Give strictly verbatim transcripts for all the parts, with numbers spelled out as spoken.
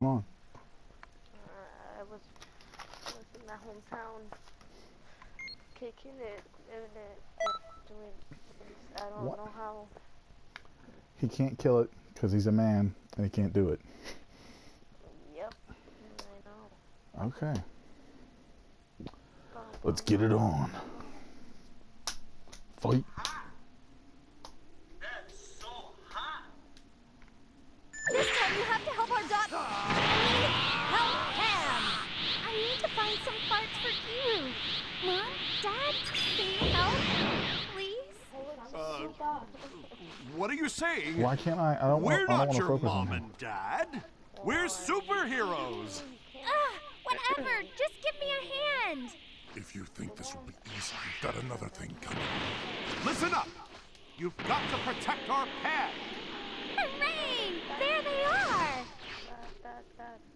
on? Uh, I was, was in my hometown kicking it, and it, doing things. I don't What? know how. He can't kill it because he's a man and he can't do it. Yep, I know. Okay. Bum, Let's bum, get it bum, on. bum. Fight. That's so hot. This time you have to help our daughter. I mean, help Pam. I need to find some parts for you. Mom, Dad, can you help? Please? Uh, what are you saying? Why can't I? I don't We're want. I don't not want to your focus mom on him. and dad. We're superheroes. Ugh, whatever. Just give me a hand. If you think this will be easy, you've got another thing coming. Listen up. You've got to protect our pet. Hooray! There they are. That, that, that.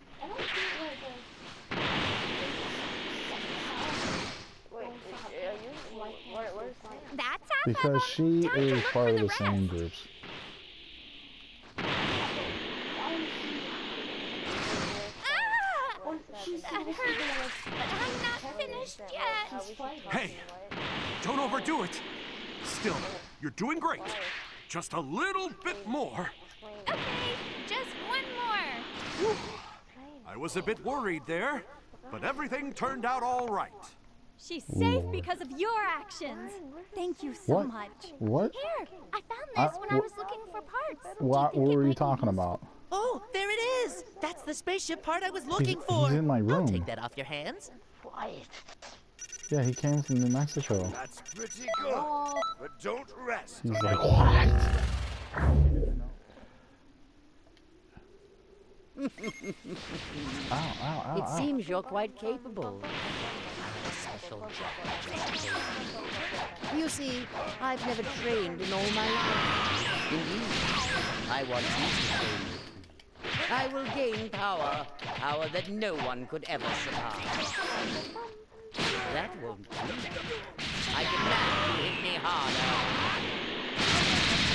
Wait, are you? Where, where's Sam? That's half Because of she them. Time to is look part for of the the same rest. groups. Ah! That hurts, but I'm not finished yet. Hey, don't overdo it. Still, you're doing great. Just a little bit more. Okay, just one more. Whew. I was a bit worried there, but everything turned out all right. She's safe Lord. because of your actions. Thank you so What? much. What? Here, I found I- this when I wh- was looking for parts. Do you What, think what it were you might be talking useful? about? Oh, there it is! That's the spaceship part I was looking he's for. in my I'll room. take that off your hands. Quiet. Yeah, he came from New Mexico. That's pretty good, but don't rest. He's like, what? Ow, ow, ow, It ow. seems you're quite capable. A special job. You see, I've never trained in all my life. Indeed, I want you to train with me. I will gain power, power that no one could ever surpass. That won't do. I demand you hit me harder.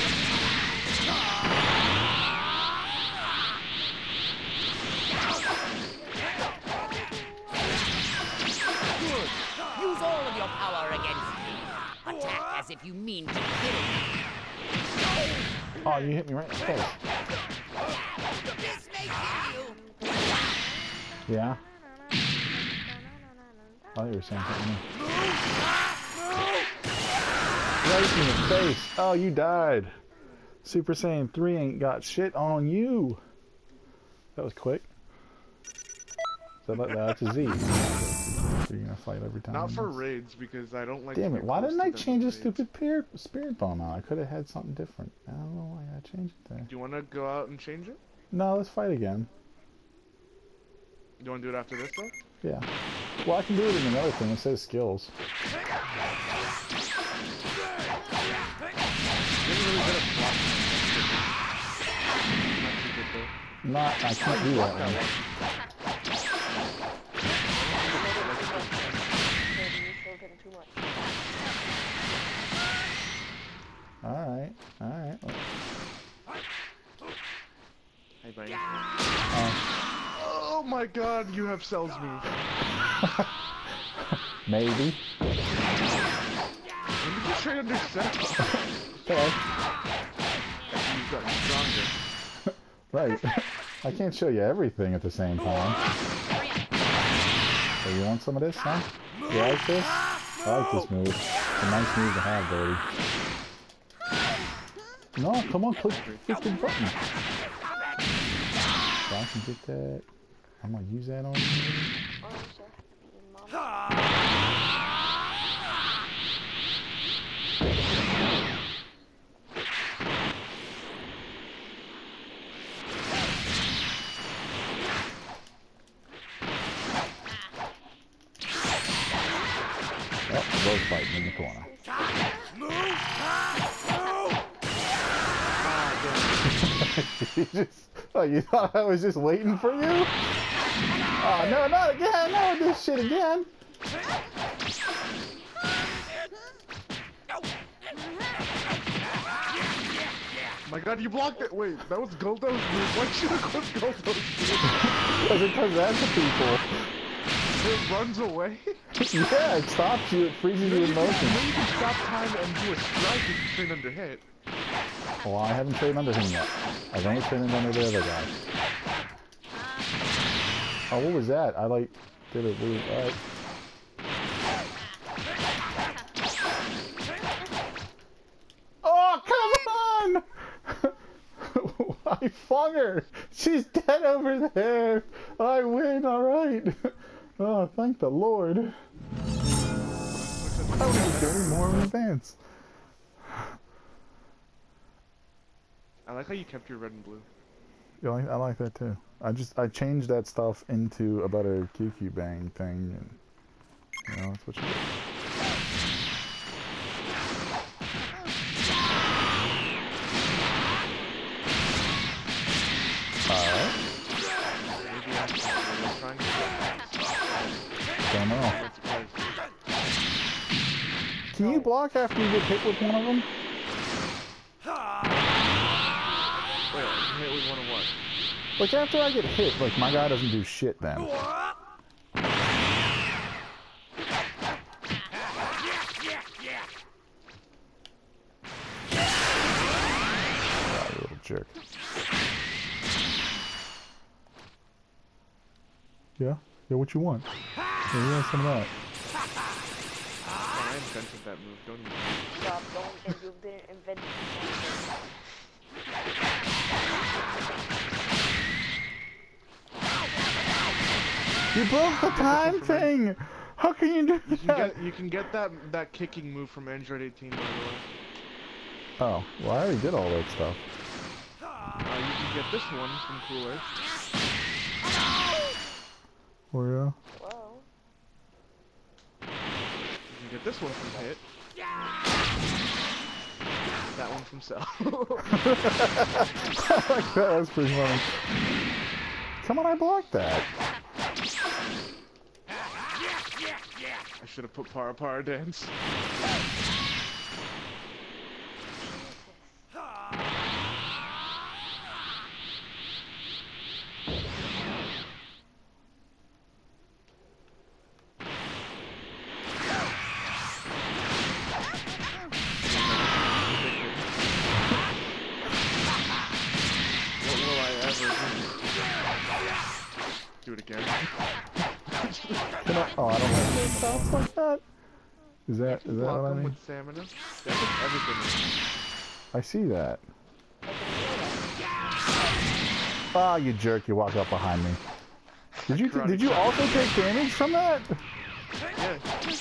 Good. Use all of your power against me. Attack as if you mean to kill me. Oh, you hit me right in the face. This may kill you. Yeah. I thought you were saying something. Right in the face. Oh, you died. Super Saiyan three ain't got shit on you. That was quick. So that, that's a Z. So you're gonna fight every time. Not for raids, because I don't like. Damn to it! get Why close didn't to I them change in the raids. stupid spirit spirit bomb out? I could have had something different. I don't know why I changed it there. Do you want to go out and change it? No, let's fight again. You want to do it after this though? Yeah. Well, I can do it in another thing. It says skills. You're really good at blocking. Not too good though. Not. I can't do that one. All right. All right. Hey, buddy. Uh, Oh my God! You have cells me. maybe. When did you trade under cell? Okay. You've gotten stronger. Right. I can't show you everything at the same time. So you want some of this, huh? You like this? I like this move. It's a nice move to have, Brody. No, come on, click the freaking button. So I can get that. I'm gonna use that on you. Oh, I'm sure. Mom. Oh, both fighting in the corner. you just, oh, you thought I was just waiting for you? Oh, no, not again! No, this shit again! My god, you blocked it! Wait, that was Goldo's move. Why should have clipped Goldo's move? Because it does that to people. It runs away? Yeah, it stops you, it freezes you in motion. Then you can stop time and do a strike if you train under hit. Well, I haven't trained under him yet. I've only trained under the other guy. Oh, what was that? I like did it weird. Alright. Oh, come on! I flung her! She's dead over there! I win, alright! Oh, thank the Lord. I don't need to do any more in advance. I like how you kept your red and blue. You like, I like that too. I just I changed that stuff into a better Q Q bang thing, and you know that's what you do. Alright. Don't know. Can you block after you get hit with one of them? Wait, you hit with one of what? Like after I get hit, like my guy doesn't do shit then. Oh, you little jerk. Yeah? Yeah, what you want? Yeah, you want some of that. Oh, I invented that move, don't even. Stop, don't, and you didn't invent it. You broke the time thing! How can you do You can that? get, you can get that that kicking move from Android eighteen, by the way. Oh, well I already did all that stuff. Uh, you can get this one from Cool Earth. Oh yeah? Whoa. You can get this one from Hit. That one from Cell. I like that, that's pretty funny. Come on, I blocked that. I should have put Para Para Dance. What will I ever do? Do it again. Can I, oh, I don't have any stops like that? Is that, is that Block what I them mean? with stamina. That is everything. I see that. Ah, you jerk, you walked up behind me. Did you, did you also take damage from that? Yeah.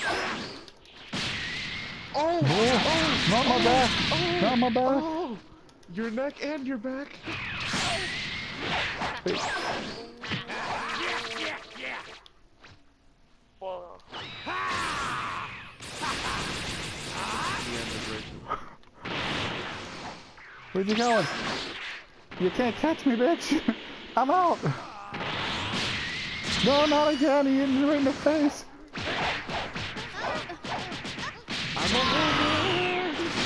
Oh! Oh, not my back! Not my back! Oh! Your neck and your back. Wait. Whoa. Where'd you going? You can't catch me, bitch! I'm out! No, not again! He hit me right in the face! I'm on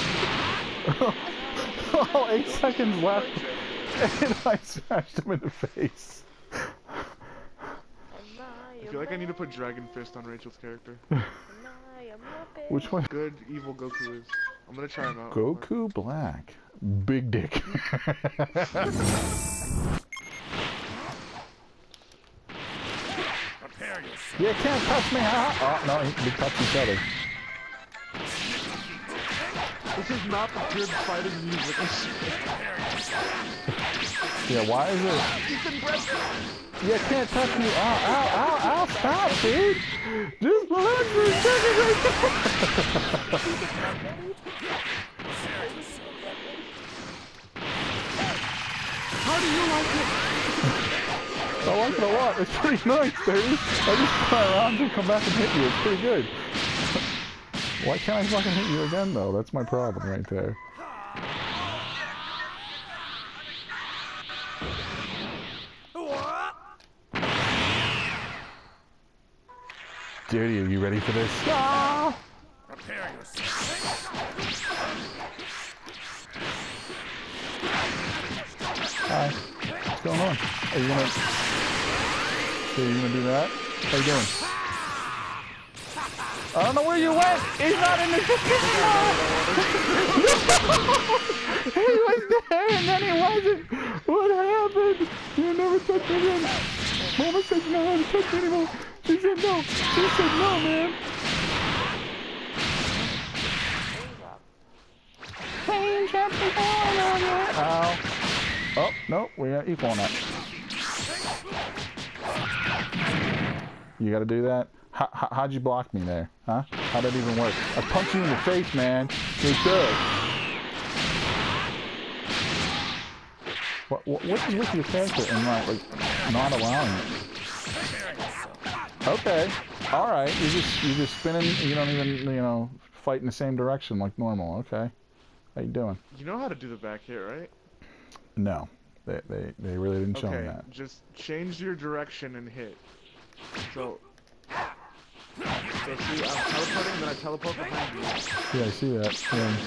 Oh, eight seconds left, and I smashed him in the face. I feel like I need to put Dragon Fist on Rachel's character. Which one? Good evil Goku is. I'm gonna try him out. Goku Black. Big dick. You can't touch me, huh? Oh, no, we touched each other. This is not the good fighting music. Yeah, why is it? Ethan Breslin! You can't touch me. Ow, ow, ow, ow, stop, dude! Just relax for a second right there! How do you like it? I like it a lot. It's pretty nice, dude. I just fly around and come back and hit you. It's pretty good. Why can't I fucking hit you again, though? That's my problem right there. Dude, are you ready for this? Ah! Prepare yourself. Hi. What's going on? Are you gonna... Are you gonna do that? How you doing? I don't know where you went! He's not in the... He was there and then he wasn't! What happened? You never touched me again. Mama said you don't have to touch me anymore. She said no. She said no, man. Ow. Oh, no, we got equal on that. You gotta do that? How, how, how'd you block me there? Huh? How'd that even work? I punched you in the face, man. You're good. What, what, what is with your character and like, like not allowing it? Okay. Alright. You're just, you're just spinning. You don't even, you know, fight in the same direction like normal. Okay. How you doing? You know how to do the back hit, right? No, they they, they really didn't show okay, me that. Just change your direction and hit. So, so see, I'm teleporting, then I teleport behind you. Yeah, I see that. Yeah.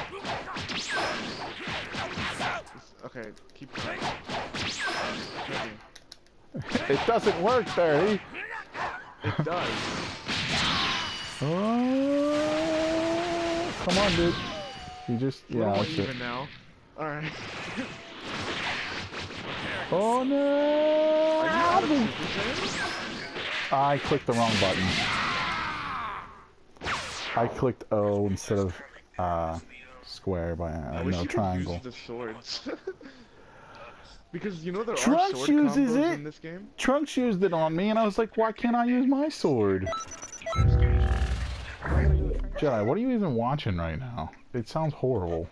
Okay, keep going. It doesn't work, Barry. It does. Oh, come on, dude. You just, yeah, that's it. Even now. Alright. Oh no! I clicked the wrong button. I clicked O instead of uh, square by uh, no triangle. Use the swords. Because you know there Trunks are sword uses combos it. in this game. Trunks used it on me, and I was like, why can't I use my sword? Jedi, what are you even watching right now? It sounds horrible.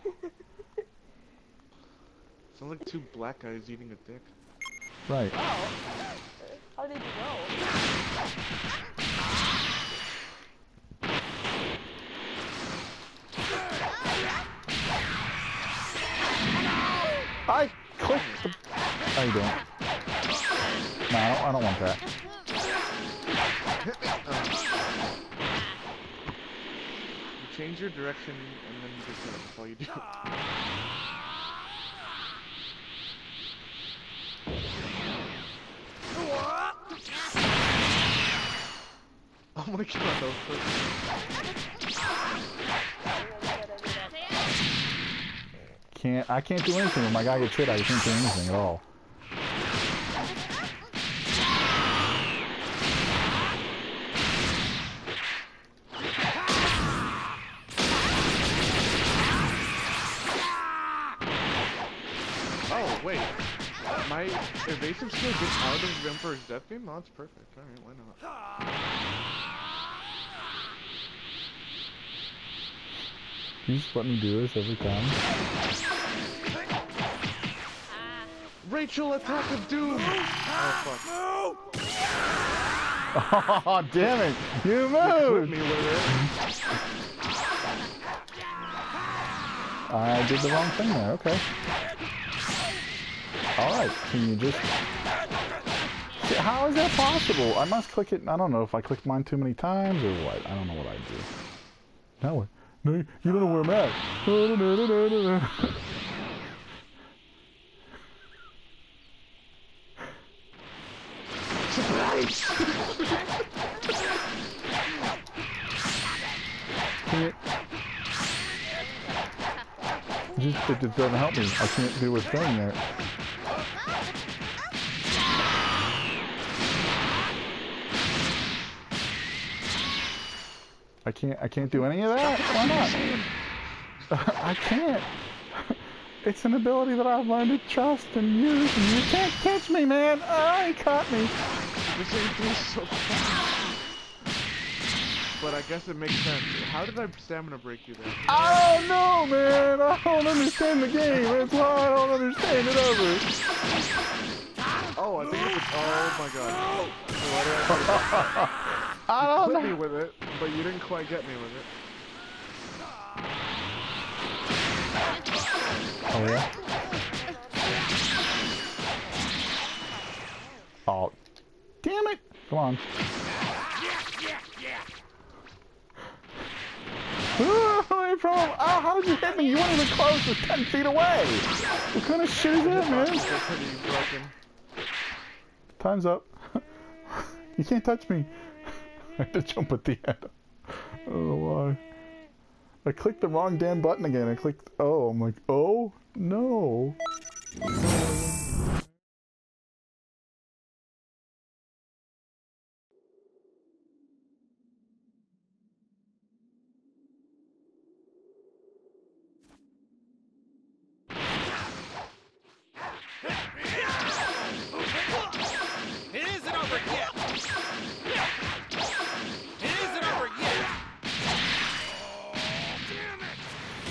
Sounds like two black guys eating a dick. Right. Oh. How did you know? I clicked the... How you doing? No, I don't, I don't want that. You change your direction and then you just hit it. That's all you do. Oh my god, that was perfect. Can't, I can't do anything when my guy gets hit. I can't do anything at all. Oh, wait. My evasive skill gets out of Emperor's Death Beam? Oh, that's perfect. Alright, why not? You just let me do this every time? Rachel, attack of doom! Oh, fuck. Oh, damn it! You moved! Me with it. I did the wrong thing there, okay. Alright, can you just... How is that possible? I must click it... I don't know if I clicked mine too many times or what. I don't know what I do. Now what? No, you don't know where I'm at. No, no, no, no, no, no. Surprise! Can't... It just, it just doesn't help me. I can't do a thing there. I can't, I can't do any of that? Why not? I can't. It's an ability that I've learned to trust and use, and you can't catch me, man! Oh, he caught me! This ain't feels so fun. But I guess it makes sense. How did I stamina break you there? I don't know, man! I don't understand the game, that's why I don't understand it ever! Oh, I think it's a... Oh my god. So why did I I don't you know! clipped me with it, but you didn't quite get me with it. Oh, yeah? Oh, damn it! Come on. Away from him! Oh, how How did you hit me? You weren't even close. It was ten feet away. What kind of shit is that, man? They're pretty broken. Time's up. You can't touch me. I had to jump at the end. I don't know why. I clicked the wrong damn button again. I clicked oh. I'm like, oh no. It isn't over yet! It isn't over yet! Oh, damn it!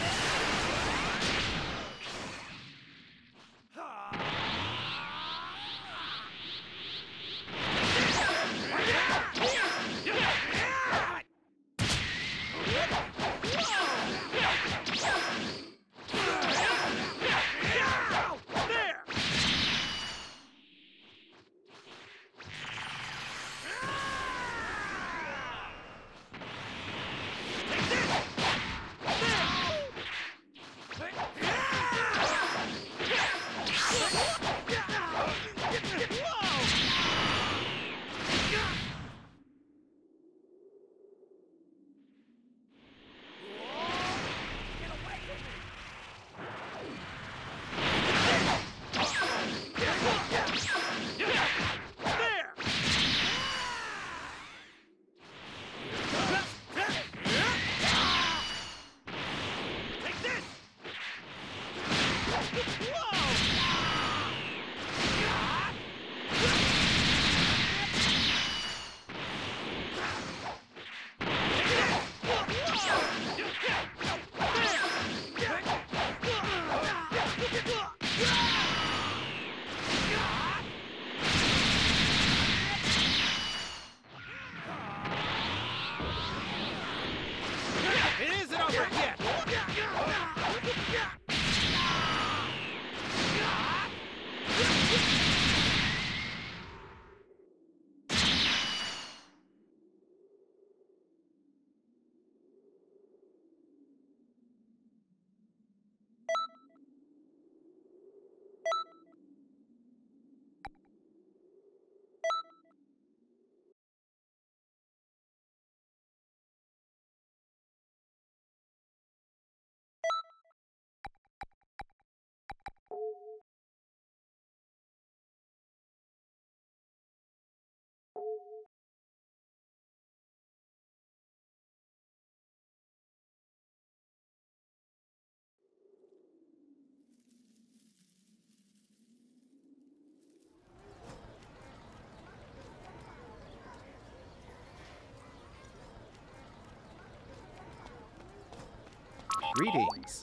Greetings.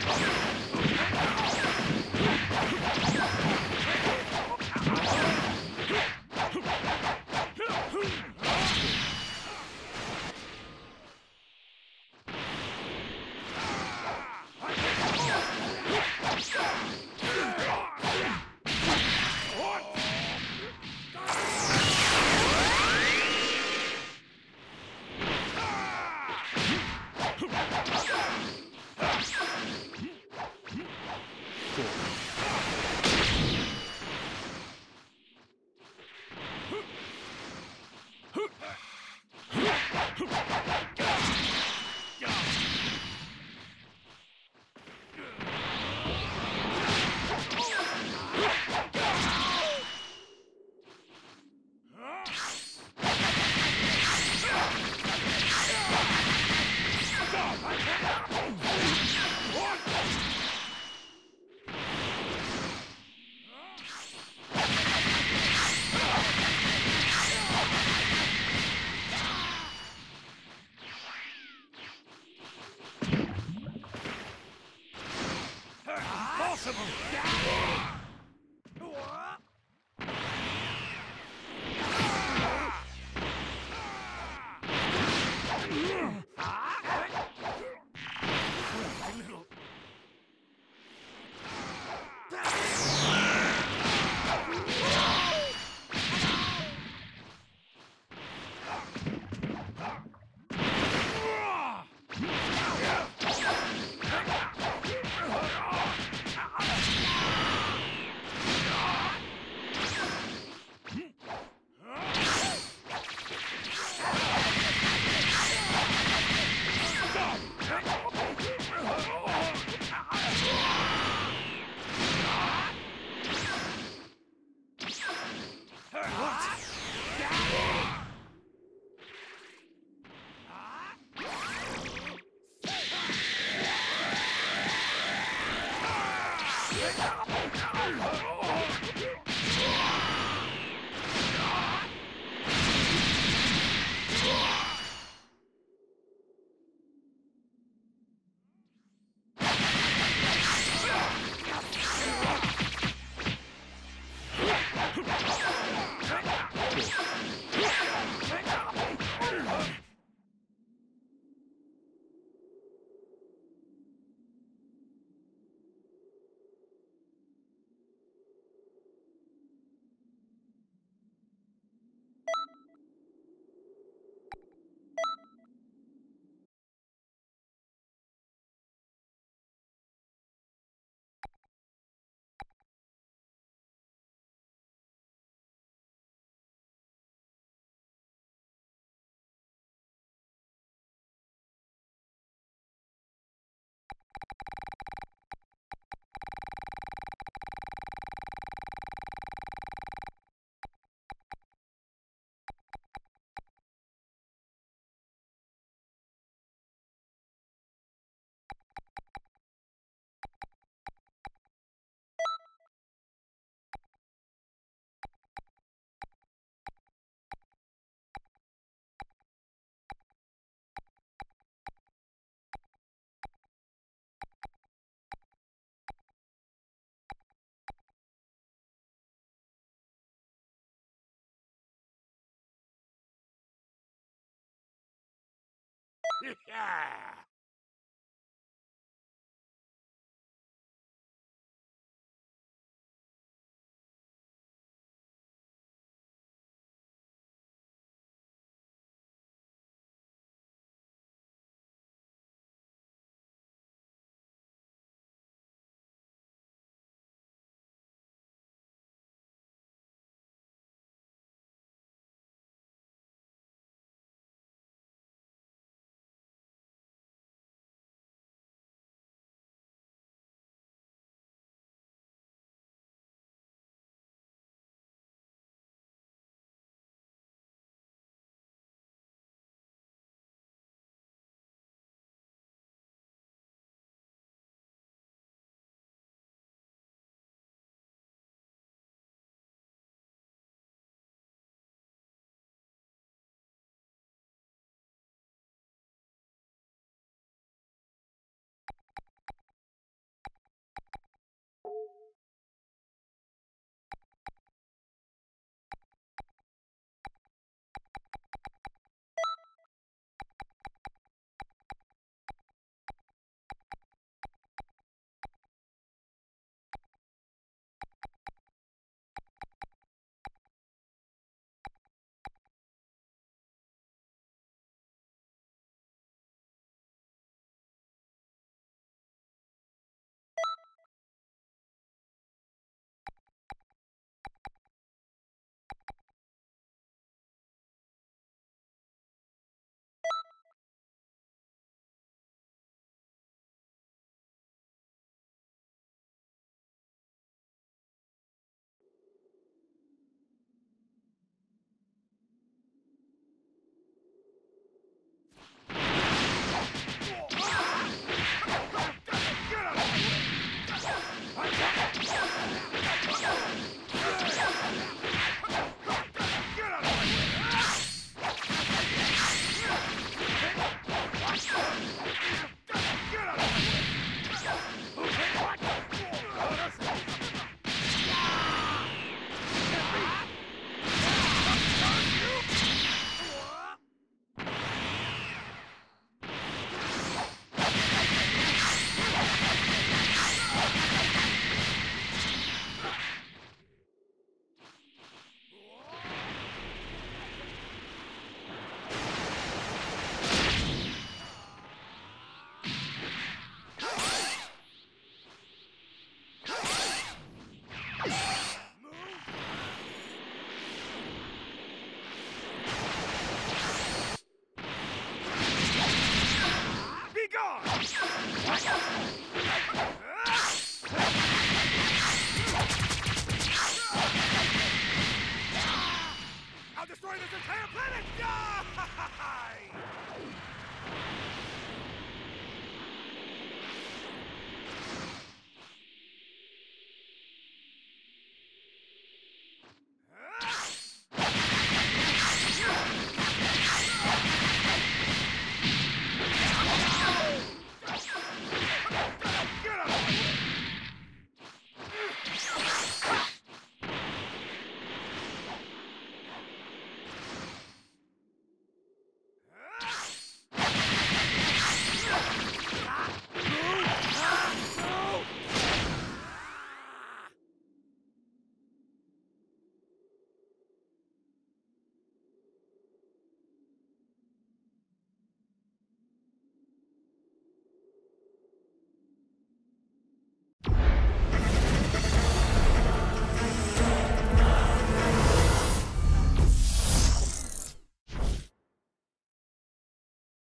Yeah. Alright.